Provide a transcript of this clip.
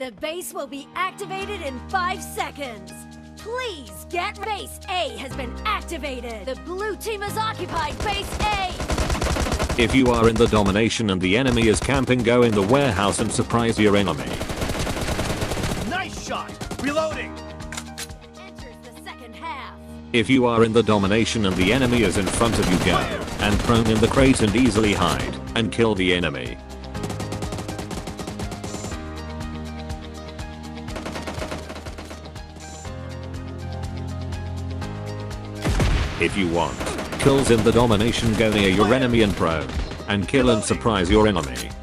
The base will be activated in 5 seconds. Please get base A has been activated. The blue team has occupied base A. If you are in the domination and the enemy is camping, go in the warehouse and surprise your enemy. Nice shot! Reloading! Enters the second half. If you are in the domination and the enemy is in front of you, go and prone in the crate and easily hide and kill the enemy. If you want kills in the domination, go near your enemy and prone and kill and surprise your enemy.